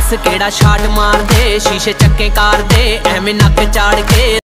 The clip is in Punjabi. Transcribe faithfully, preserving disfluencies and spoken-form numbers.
दस केड़ा शाट मार दे शीशे चक्के कार दे एवें नक चाड़ के